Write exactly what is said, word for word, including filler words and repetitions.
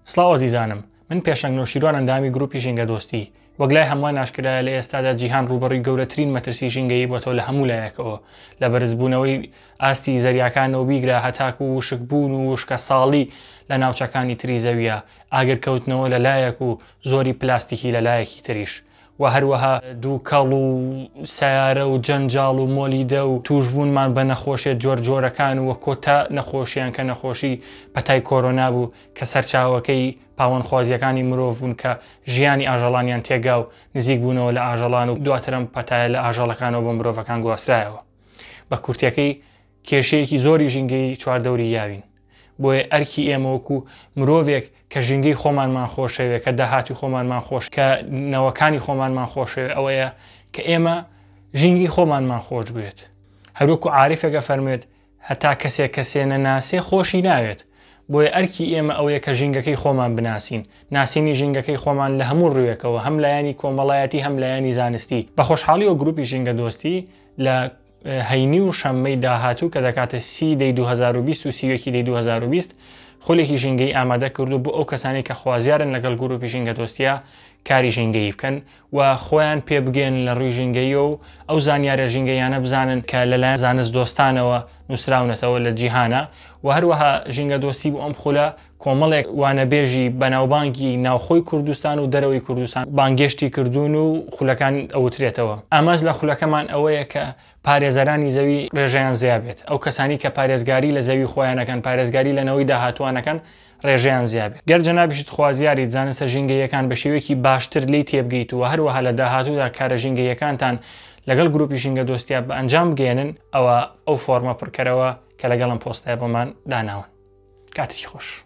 سڵاو عەزیزانم، من پێشەنگ نەوشیروان ئەندامی گروپی ژینگە دۆستی. وەک لای هەمووان ئاشکرایە لە ئێستادا جیهان ڕوبەڕووی گەورەترین مەترسی ژینگەیی بۆتەوە لە هەموو لایەکەوە لە بەرزبوونەوەی ئاستی زەریاکانەوە بیگرا هەتاکو و وشکبوون و وشکە ساڵی لە ناوچەکانی تری زەویە، ئاگرکەوتنەوە لە لایەک و زۆری پلاستیکی لە لایەکی تریش. و هەروەها دوو کەڵ و سیارە و جەنجاڵ و مۆلیدە و توشبوونمان بە نەخۆشیێت جۆر جۆرەکان و کۆتا نەخۆشییان کە نەخۆشی پەتای کۆرۆنا بوو کە سەرچاوەکەی پاوەندخوازیەکانی مرۆڤ بوون کە ژیانی ئاژەڵانیان تێگا و نزیک بوونەوە لە ئاژەڵان و دواترم پەتایە لە ئاژەڵەکانەوە بۆ مرۆڤەکان گواسترایەوە. بە کورتیەکەی کێشەیەکی زۆری ژینگەی چواردەوری یاوین. بۆیە ئەرکی ئێمەوەکو مرۆڤێک کە ژینگەی خۆمانمان خۆشەوێت کە داهاتی خۆمانمان خۆش کە نەوەکانی خۆمانمان خۆشەوێت ئەوەیە کە ئێمە ژینگی خۆمانمان خۆش بێت. هەروەکو عاریفێکە فەرمێت هەتا کەسێک کەسێ نەناسێ خۆشی ناوێت. بۆیە ئەرکی ئێمە ئەوەیە کە ژینگەکەی خۆمان بناسین، ناسینی ژینگەکەی خۆمان لە هەموو ڕوویەکەوە، هەم لایەنی کۆمەڵایەتی هەم لایەنی زانستی. بە خۆشحاڵی و گروپی ژینگە دۆستی لە هەینی و شەممەی داهاتوو کە دەکاتە سی دەی دوو هەزار و بیست و سیوەکی دەی دوو هەزار و بیست خولێکی ژینگەی ئامادە کردو بۆ ئەو کەسانی کە خوازیارن لەگەڵ گروپی ژینگە دۆستیە کاری ژینگەیی بکەن و خۆیان پێ بگەن لە ڕووی ژینگەیە و ئەو زانیارە ژینگەیانە بزانن کە لەلایەن زانست دۆستانەوە نووسراونەتەوە لە جیهانە و هەروەها ژینگە دۆستی بۆ ئەم خولە کۆمەڵێک وانەبێژی بەناوبانگی ناوخۆی کوردستان و دەرەوەی کوردستان بانگێشتی کردوون و خولەکان ئەوترێتەوە. ئاماژ لە خولەکەمان ئەوەیە کە پارێزەرانی زەوی ڕێژەیان زیابێت، ئەو کەسانی کە پارێزگاری لە زەوی خۆیانەکەن، پارێزگاری لەنەوەی داهاتوانەکەن ڕێژەیان زیابێت. گەر جەنابیشت خوازیاری زانستە ژینگەیەکان بە شێوەیەکی باشتر لی تێبگەیت و هەروەها لە داهاتوودا کارە ژینگەیەکانتان لەگەڵ گروپی ژینگە دۆستیە بە ئەنجام بگێنن، ئەوە ئەو فۆرمە پڕکەرەوە کە لەگەڵم پۆستایە بۆمان داناون. کاتێکی خۆش.